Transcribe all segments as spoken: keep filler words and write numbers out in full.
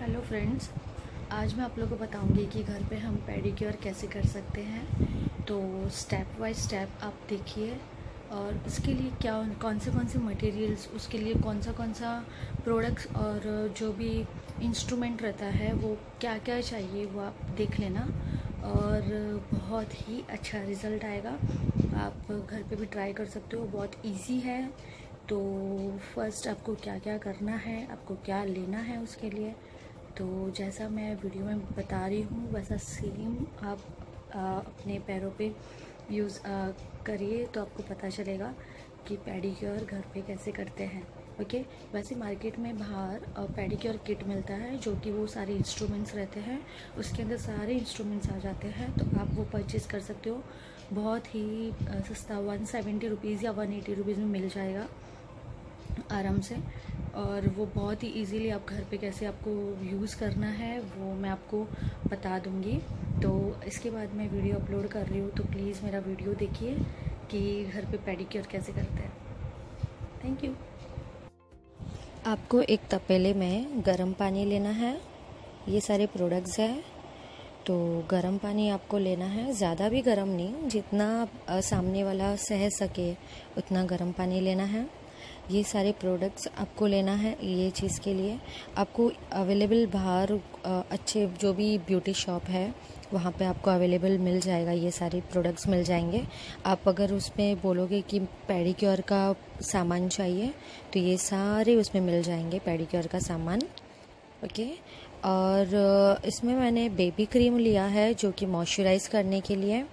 Hello friends, आज मैं आप लोगों को बताऊंगी कि घर पे हम पेडिक्योर कैसे कर सकते हैं। तो स्टेप बाय स्टेप आप देखिए और उसके लिए क्या कौन से कौन से मटेरियल्स, उसके लिए कौन सा कौन सा प्रोडक्ट्स और जो भी इंस्ट्रूमेंट रहता है वो क्या क्या चाहिए वो आप देख लेना और बहुत ही अच्छा रिज़ल्ट आएगा। आप घर पे भी ट्राई कर सकते हो, बहुत इजी है। तो फर्स्ट आपको क्या क्या करना है, आपको क्या लेना है उसके लिए, तो जैसा मैं वीडियो में बता रही हूँ वैसा सेम आप आ, अपने पैरों पे यूज़ करिए तो आपको पता चलेगा कि पेडिक्योर घर पे कैसे करते हैं। ओके, वैसे मार्केट में बाहर पेडिक्योर किट मिलता है जो कि वो सारे इंस्ट्रूमेंट्स रहते हैं, उसके अंदर सारे इंस्ट्रूमेंट्स आ जाते हैं, तो आप वो परचेज़ कर सकते हो। बहुत ही सस्ता वन सेवेंटी रुपीज़ या वन एटी रुपीज़ में मिल जाएगा आराम से। और वो बहुत ही इजीली आप घर पे कैसे आपको यूज़ करना है वो मैं आपको बता दूंगी। तो इसके बाद मैं वीडियो अपलोड कर रही हूँ, तो प्लीज़ मेरा वीडियो देखिए कि घर पे पेडिक्योर कैसे करते हैं। Thank you. आपको एक तपेले में गर्म पानी लेना है, ये सारे प्रोडक्ट्स हैं। तो गर्म पानी आपको लेना है, ज़्यादा भी गर्म नहीं, जितना सामने वाला सह सके उतना गर्म पानी लेना है। ये सारे प्रोडक्ट्स आपको लेना है। ये चीज़ के लिए आपको अवेलेबल बाहर अच्छे जो भी ब्यूटी शॉप है वहाँ पे आपको अवेलेबल मिल जाएगा, ये सारे प्रोडक्ट्स मिल जाएंगे। आप अगर उसमें बोलोगे कि पेडिक्योर का सामान चाहिए तो ये सारे उसमें मिल जाएंगे, पेडिक्योर का सामान। ओके, और इसमें मैंने बेबी क्रीम लिया है जो कि मॉइस्चराइज़ करने के लिए,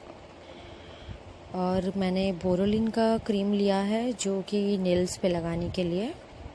और मैंने बोरोलिन का क्रीम लिया है जो कि नेल्स पे लगाने के लिए।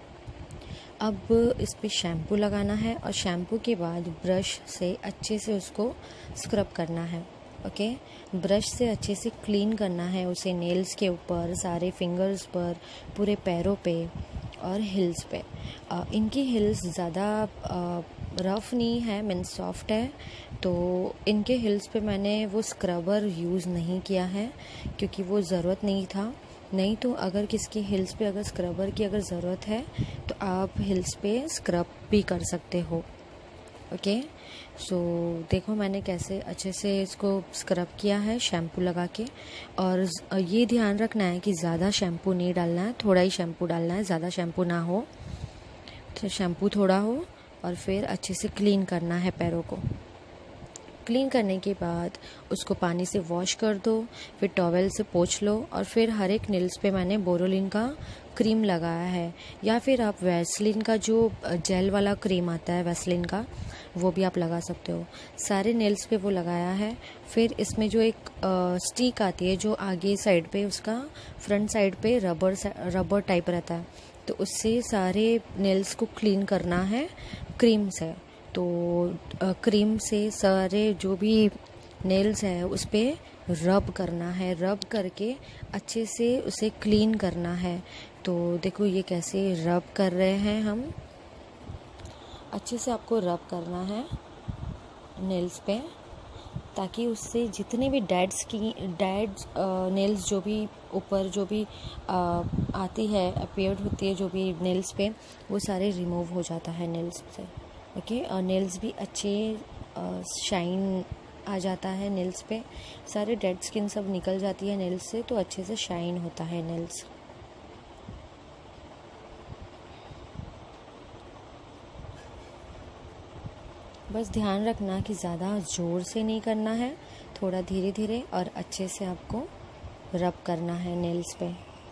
अब इस पे शैम्पू लगाना है और शैम्पू के बाद ब्रश से अच्छे से उसको स्क्रब करना है। ओके, ब्रश से अच्छे से क्लीन करना है उसे, नेल्स के ऊपर, सारे फिंगर्स पर, पूरे पैरों पे और हिल्स पे। आ, इनकी हिल्स ज़्यादा रफ़ नहीं है, मीन्स सॉफ्ट है, तो इनके हिल्स पे मैंने वो स्क्रबर यूज़ नहीं किया है क्योंकि वो ज़रूरत नहीं था। नहीं तो अगर किसकी हिल्स पे अगर स्क्रबर की अगर ज़रूरत है तो आप हिल्स पे स्क्रब भी कर सकते हो। ओके, सो देखो मैंने कैसे अच्छे से इसको स्क्रब किया है शैम्पू लगा के। और ये ध्यान रखना है कि ज़्यादा शैम्पू नहीं डालना है, थोड़ा ही शैम्पू डालना है, ज़्यादा शैम्पू ना हो, तो शैम्पू थोड़ा हो। और फिर अच्छे से क्लीन करना है पैरों को। क्लीन करने के बाद उसको पानी से वॉश कर दो, फिर टॉवेल से पोंछ लो, और फिर हर एक नेल्स पे मैंने बोरोलिन का क्रीम लगाया है, या फिर आप वैसलीन का जो जेल वाला क्रीम आता है वैसलीन का, वो भी आप लगा सकते हो। सारे नेल्स पे वो लगाया है। फिर इसमें जो एक स्टिक आती है जो आगे साइड पे, उसका फ्रंट साइड पे रबर रबर टाइप रहता है, तो उससे सारे नेल्स को क्लीन करना है क्रीम से। तो क्रीम से सारे जो भी नेल्स है उस पर रब करना है, रब करके अच्छे से उसे क्लीन करना है। तो देखो ये कैसे रब कर रहे हैं हम, अच्छे से आपको रब करना है नेल्स पे, ताकि उससे जितने भी डेड की डेड नेल्स जो भी ऊपर जो भी आ, आती है, अपीयर्ड होती है जो भी नेल्स पे, वो सारे रिमूव हो जाता है नेल्स से। ओके, और नेल्स भी अच्छे शाइन आ जाता है नेल्स पे, सारे डेड स्किन सब निकल जाती है नेल्स से, तो अच्छे से शाइन होता है नेल्स। बस ध्यान रखना कि ज़्यादा ज़ोर से नहीं करना है, थोड़ा धीरे धीरे और अच्छे से आपको रब करना है नेल्स पे।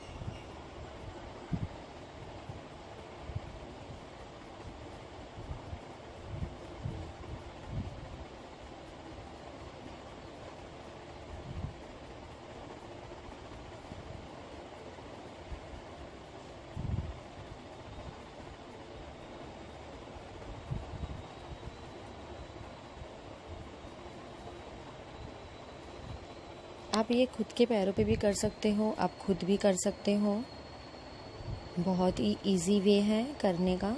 आप ये खुद के पैरों पे भी कर सकते हो, आप खुद भी कर सकते हो, बहुत ही इजी वे है करने का।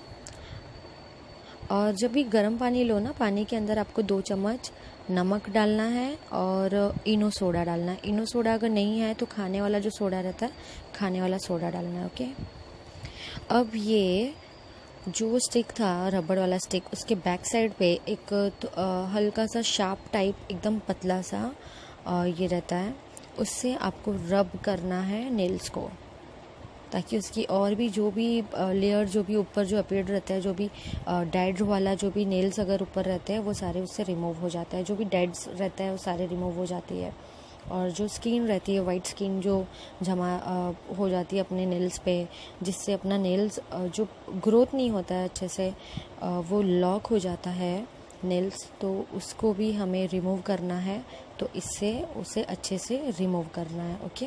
और जब भी गर्म पानी लो ना, पानी के अंदर आपको दो चम्मच नमक डालना है और इनो सोडा डालना है। इनो सोडा अगर नहीं है तो खाने वाला जो सोडा रहता है, खाने वाला सोडा डालना है। ओके, अब ये जो स्टिक था रबड़ वाला स्टिक, उसके बैक साइड पे एक तो, आ, हल्का सा शार्प टाइप एकदम पतला सा आ, ये रहता है, उससे आपको रब करना है नेल्स को, ताकि उसकी और भी जो भी लेयर जो भी ऊपर जो अपीयर्ड रहता है, जो भी डेड वाला जो भी नेल्स अगर ऊपर रहते हैं वो सारे उससे रिमूव हो जाता है, जो भी डेड्स रहता है वो सारे रिमूव हो जाती है। और जो स्किन रहती है, वाइट स्किन जो जमा हो जाती है अपने नेल्स पे, जिससे अपना नेल्स जो ग्रोथ नहीं होता है अच्छे से, वो लॉक हो जाता है नेल्स, तो उसको भी हमें रिमूव करना है। तो इससे उसे अच्छे से रिमूव करना है। ओके,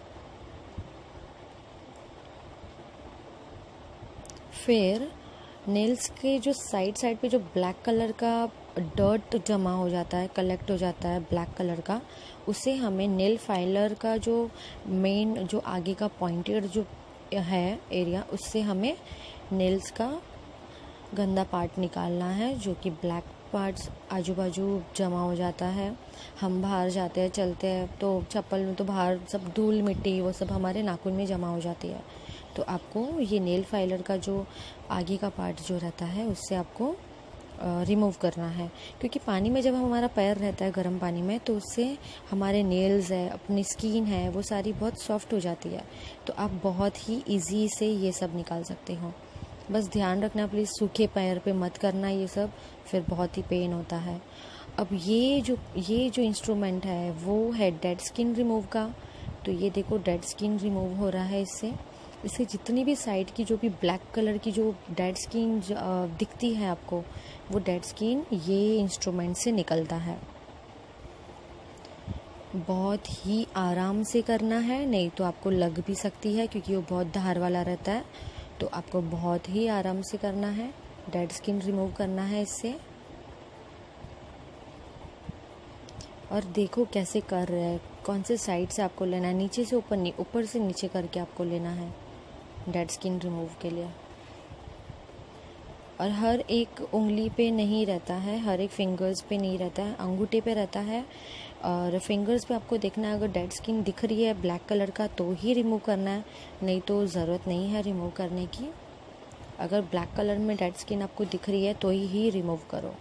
फिर नेल्स के जो साइड साइड पे जो ब्लैक कलर का डर्ट जमा हो जाता है, कलेक्ट हो जाता है ब्लैक कलर का, उसे हमें नेल फाइलर का जो मेन जो आगे का पॉइंटेड जो है एरिया, उससे हमें नेल्स का गंदा पार्ट निकालना है, जो कि ब्लैक पार्ट्स आजू बाजू जमा हो जाता है। हम बाहर जाते हैं, चलते हैं तो चप्पल में तो बाहर सब धूल मिट्टी वो सब हमारे नाखून में जमा हो जाती है। तो आपको ये नेल फाइलर का जो आगे का पार्ट जो रहता है उससे आपको रिमूव करना है, क्योंकि पानी में जब हमारा पैर रहता है गर्म पानी में, तो उससे हमारे नेल्स है, अपनी स्किन है, वो सारी बहुत सॉफ्ट हो जाती है। तो आप बहुत ही इजी से ये सब निकाल सकते हो। बस ध्यान रखना प्लीज़, सूखे पैर पे मत करना ये सब, फिर बहुत ही पेन होता है। अब ये जो ये जो इंस्ट्रूमेंट है वो है डेड स्किन रिमूव का। तो ये देखो डेड स्किन रिमूव हो रहा है इससे। इससे जितनी भी साइड की जो भी ब्लैक कलर की जो डेड स्किन दिखती है आपको, वो डेड स्किन ये इंस्ट्रूमेंट से निकलता है। बहुत ही आराम से करना है, नहीं तो आपको लग भी सकती है, क्योंकि वो बहुत धार वाला रहता है। तो आपको बहुत ही आराम से करना है, डेड स्किन रिमूव करना है इससे। और देखो कैसे कर रहे हैं, कौन से साइड से आपको लेना है, नीचे से ऊपर नहीं, ऊपर से नीचे करके आपको लेना है डेड स्किन रिमूव के लिए। और हर एक उंगली पे नहीं रहता है, हर एक फिंगर्स पे नहीं रहता है, अंगूठे पे रहता है। और फिंगर्स पे आपको देखना है, अगर डेड स्किन दिख रही है ब्लैक कलर का तो ही रिमूव करना है, नहीं तो ज़रूरत नहीं है रिमूव करने की। अगर ब्लैक कलर में डेड स्किन आपको दिख रही है तो ही, ही रिमूव करो।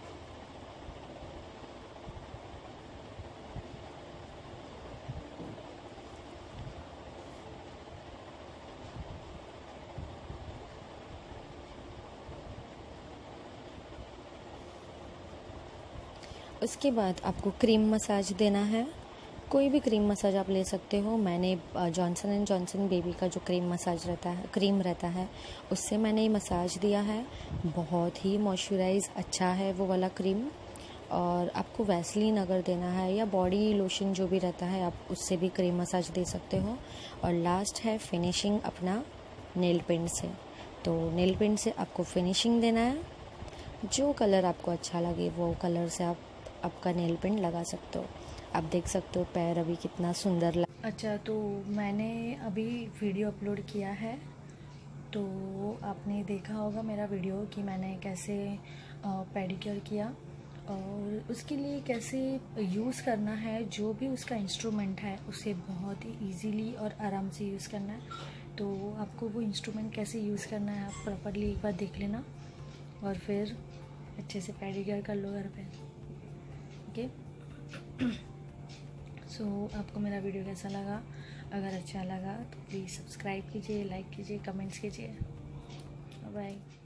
उसके बाद आपको क्रीम मसाज देना है। कोई भी क्रीम मसाज आप ले सकते हो। मैंने जॉनसन एंड जॉनसन बेबी का जो क्रीम मसाज रहता है, क्रीम रहता है, उससे मैंने मसाज दिया है। बहुत ही मॉइस्चराइज अच्छा है वो वाला क्रीम। और आपको वैसलीन अगर देना है या बॉडी लोशन जो भी रहता है, आप उससे भी क्रीम मसाज दे सकते हो। और लास्ट है फिनिशिंग अपना नेल पेंट से। तो नेल पेंट से आपको फिनिशिंग देना है। जो कलर आपको अच्छा लगे वो कलर से आप आपका नेल पेंट लगा सकते हो। आप देख सकते हो पैर अभी कितना सुंदर लग। अच्छा, तो मैंने अभी वीडियो अपलोड किया है, तो आपने देखा होगा मेरा वीडियो कि मैंने कैसे पेडिक्योर किया और उसके लिए कैसे यूज़ करना है। जो भी उसका इंस्ट्रूमेंट है उसे बहुत ही इजीली और आराम से यूज़ करना है। तो आपको वो इंस्ट्रूमेंट कैसे यूज़ करना है आप प्रॉपरली एक बार देख लेना और फिर अच्छे से पेडिक्योर कर लो घर पे। ओके, सो आपको मेरा वीडियो कैसा लगा? अगर अच्छा लगा तो प्लीज़ सब्सक्राइब कीजिए, लाइक कीजिए, कमेंट्स कीजिए। बाय।